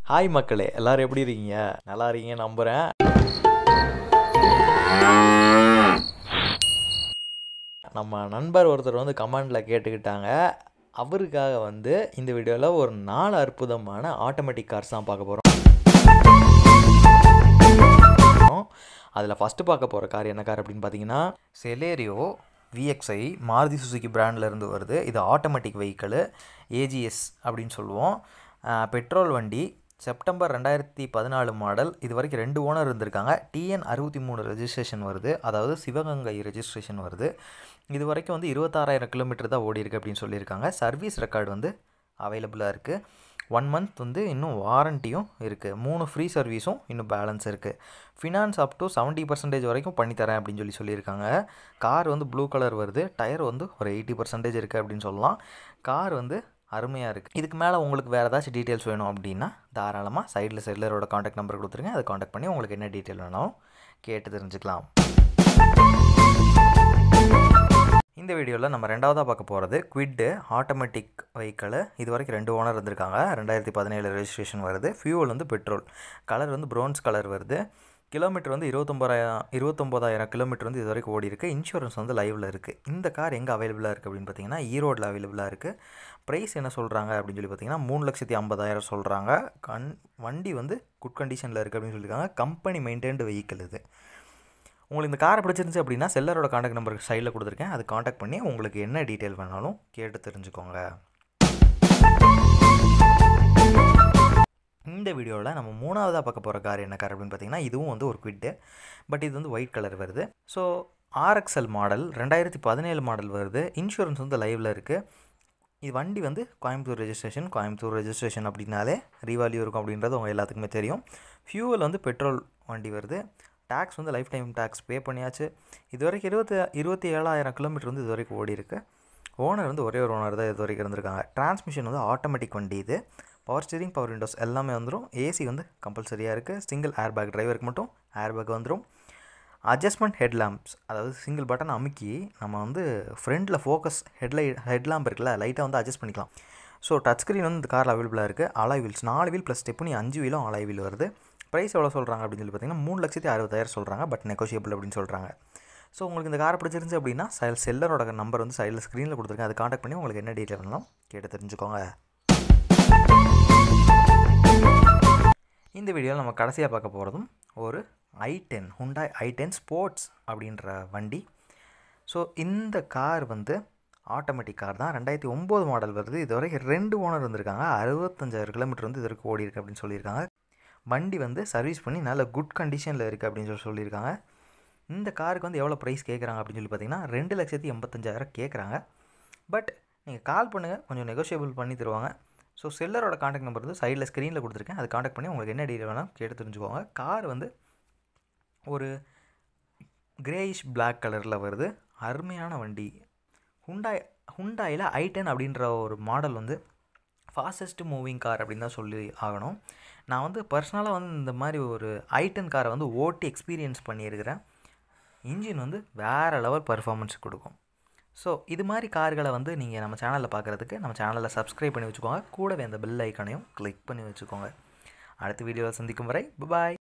Hi மக்களே, எல்லாரும் எப்படி இருக்கீங்க? நல்லா இருக்கீங்க நம்புகிறேன். நம்ம நண்பர் ஒருத்தர் வந்து கமெண்டில் கேட்டுக்கிட்டாங்க. அவருக்காக வந்து இந்த வீடியோவில் ஒரு 4 அற்புதமான ஆட்டோமேட்டிக் கார்ஸ் தான் பார்க்க போகிறோம். அதில் ஃபஸ்ட்டு பார்க்க போகிற கார் என்ன கார் அப்படின்னு பார்த்தீங்கன்னா, செலேரியோ VXI மாருதி சுசுகி பிராண்ட்லேருந்து வருது. இது ஆட்டோமேட்டிக் வெஹிக்கிள், AGS அப்படின்னு சொல்லுவோம். பெட்ரோல் வண்டி, செப்டம்பர் 2014 மாடல். இது வரைக்கும் 2 ஓனர் இருந்திருக்காங்க. TN 63 ரெஜிஸ்ட்ரேஷன் வருது, அதாவது சிவகங்கை ரெஜிஸ்ட்ரேஷன் வருது. இது வரைக்கும் வந்து 26,000 கிலோமீட்டர் தான் ஓடி இருக்குது அப்படின்னு சொல்லியிருக்காங்க. சர்வீஸ் ரெக்கார்டு வந்து அவைலபிளாக இருக்குது. 1 மந்த் வந்து இன்னும் வாரண்ட்டியும் இருக்குது. 3 ஃப்ரீ சர்வீஸும் இன்னும் பேலன்ஸ் இருக்குது. ஃபினான்ஸ் அப் டு 70% வரைக்கும் பண்ணித்தரேன் அப்படின்னு சொல்லியிருக்காங்க. கார் வந்து ப்ளூ கலர் வருது. டயர் வந்து ஒரு 80% இருக்குது அப்படின்னு சொல்லலாம். கார் வந்து அருமையாக இருக்குது. இதுக்கு மேலே உங்களுக்கு வேறு ஏதாச்சும் டீட்டெயில்ஸ் வேணும் அப்படின்னா தாராளமாக சைடில் செல்லரோட காண்டாக்ட் நம்பர் கொடுத்துருங்க. அதை காண்டாக்ட் பண்ணி உங்களுக்கு என்ன டீட்டெயில் வேணாலும் கேட்டு தெரிஞ்சுக்கலாம். இந்த வீடியோவில் நம்ம ரெண்டாவதாக பார்க்க போகிறது குவிட் ஆட்டோமேட்டிக் வெஹிக்கிள். இது வரைக்கும் 2 ஓனர் இருந்திருக்காங்க. 2017 ரெஜிஸ்ட்ரேஷன் வருது. ஃபியூவல் வந்து பெட்ரோல். கலர் வந்து ப்ரௌன்ஸ் கலர் வருது. கிலோமீட்டர் வந்து 29,000 கிலோமீட்டர் வந்து இது வரைக்கும் ஓடி இருக்குது. இன்சூரன்ஸ் வந்து லைவில் இருக்குது. இந்த கார் எங்கே அவைலபிளாக இருக்குது அப்படின்னு பார்த்தீங்கன்னா, ஈரோடில் அவைலபிளாக இருக்குது. ப்ரைஸ் என்ன சொல்கிறாங்க அப்படின்னு சொல்லி பார்த்தீங்கன்னா 3,50,000 சொல்கிறாங்க. வண்டி வந்து குட் கண்டிஷனில் இருக்குது அப்படின்னு சொல்லியிருக்காங்க. கம்பெனி மெயின்டைன்டு வெஹிக்கிள் இது. உங்களுக்கு இந்த காரை பிடிச்சிருந்துச்சு அப்படின்னா செல்லரோட காண்டாக்ட் நம்பருக்கு சைடில் கொடுத்துருக்கேன். அது காண்டாக்ட் பண்ணி உங்களுக்கு என்ன டீட்டெயில் வேணாலும் கேட்டு தெரிஞ்சுக்கோங்க. இந்த வீடியோவில் நம்ம 3ஆவதாக பார்க்க போகிற கார் என்ன கார் அப்படின்னு பார்த்தீங்கன்னா, இதுவும் வந்து ஒரு குவிட். பட் இது வந்து ஒயிட் கலர் வருது. ஸோ RXL மாடல், 2017 மாடல் வருது. இன்சூரன்ஸ் வந்து லைவில் இருக்குது. இது வண்டி வந்து கோயம்புத்தூர் ரெஜிஸ்ட்ரேஷன் அப்படின்னாலே ரீவால்யூ இருக்கும் அப்படின்றது உங்கள் எல்லாத்துக்குமே தெரியும். ஃபியூவல் வந்து பெட்ரோல் வண்டி வருது. டேக்ஸ் வந்து லைஃப் டைம் டேக்ஸ் பே பண்ணியாச்சு. இது வரைக்கும் 27,000 கிலோமீட்டர் வந்து இது வரைக்கும் ஓடி இருக்குது. ஓனர் வந்து ஒரே ஒரு ஓனர் தான் இது வரைக்கும் இருந்திருக்காங்க. டிரான்ஸ்மிஷன் வந்து ஆட்டோமேட்டிக் வண்டி இது. பவர் ஸ்டீரிங், பவர் விண்டோஸ் எல்லாமே வந்துடும். ஏசி வந்து கம்பல்சரியாக இருக்குது. சிங்கிள் ஏர் பேக், டிரைவருக்கு மட்டும் ஏர் பேக் வந்துடும். அட்ஜஸ்ட்மெண்ட் ஹெட் லேம்ப்ஸ், அதாவது சிங்கிள் பட்டன் அமுக்கி நம்ம வந்து ஃப்ரண்ட்டில் ஃபோக்கஸ் ஹெட் லேம்ப் இருக்குல்ல, லைட்டாக வந்து அட்ஜஸ்ட் பண்ணிக்கலாம். ஸோ டச் ஸ்க்ரீன் வந்து இந்த காரில் அவைலபிளாக இருக்குது. Alloy wheels 4 wheel plus stepney 5 வீலும் அலாய் வீல் வருது. ப்ரைஸ் எவ்வளோ சொல்கிறாங்க அப்படின்னு சொல்லி பார்த்தீங்கன்னா 3,60,000 சொல்கிறாங்க. பட் நெகோஷியபிள் அப்படின்னு சொல்கிறாங்க. ஸோ உங்களுக்கு இந்த காரை பிடிச்சிருந்துச்சு அப்படின்னா செல்லரோட நம்பர் வந்து சைடில் ஸ்க்ரீனில் கொடுத்துருக்கேன். அதை காண்டாக்ட் பண்ணி உங்களுக்கு என்ன டீட்டெயில் வேணும் கேட்டு தெரிஞ்சுக்கோங்க. இந்த வீடியோவில் நம்ம கடைசியாக பார்க்க போகிறதும் ஒரு i10 Hyundai i10 ஸ்போர்ட்ஸ் அப்படின்ற வண்டி. ஸோ இந்த கார் வந்து ஆட்டோமேட்டிக் கார் தான். 2009 மாடல் வருது. இது வரைக்கும் 2 ஓனர் இருந்திருக்காங்க. 65,000 கிலோமீட்டர் வந்து இது வரைக்கும் ஓடி இருக்குது அப்படின்னு சொல்லியிருக்காங்க. வண்டி வந்து சர்வீஸ் பண்ணி நல்ல குட் கண்டிஷனில் இருக்குது அப்படின்னு சொல்லியிருக்காங்க. இந்த காருக்கு வந்து எவ்வளோ ப்ரைஸ் கேட்குறாங்க அப்படின்னு சொல்லி பார்த்தீங்கன்னா 2,85,000 கேட்குறாங்க. பட் நீங்கள் கால் பண்ணுங்கள், கொஞ்சம் நெகோஷியபிள் பண்ணி தருவாங்க. ஸோ செல்லரோட காண்டாக்ட் நம்பர் வந்து சைடில் ஸ்க்ரீனில் கொடுத்துருக்கேன். அது காண்டாக்ட் பண்ணி உங்களுக்கு என்ன டீட்டெயில் வேணால் கேட்டு தெரிஞ்சுக்கோங்க. கார் வந்து ஒரு கிரேயிஷ் பிளாக் கலரில் வருது. அருமையான வண்டி. ஹுண்டாயில் i10 அப்படின்ற ஒரு மாடல் வந்து ஃபாஸ்டஸ்ட் மூவிங் கார் அப்படின்னு தான் சொல்லி ஆகணும். நான் வந்து பர்சனலாக வந்து இந்த மாதிரி ஒரு i10 காரை வந்து ஓட்டி எக்ஸ்பீரியன்ஸ் பண்ணியிருக்கிறேன். இன்ஜின் வந்து வேறு லெவல் பர்ஃபார்மன்ஸ் கொடுக்கும். ஸோ இது மாதிரி கார்களை வந்து நீங்கள் நம்ம சேனலில் பார்க்குறதுக்கு நம்ம சேனலில் சப்ஸ்கிரைப் பண்ணி வச்சுக்கோங்க. கூடவே அந்த பெல் ஐக்கானையும் கிளிக் பண்ணி வச்சுக்கோங்க. அடுத்த வீடியோவில் சந்திக்கும் வரை பாய்.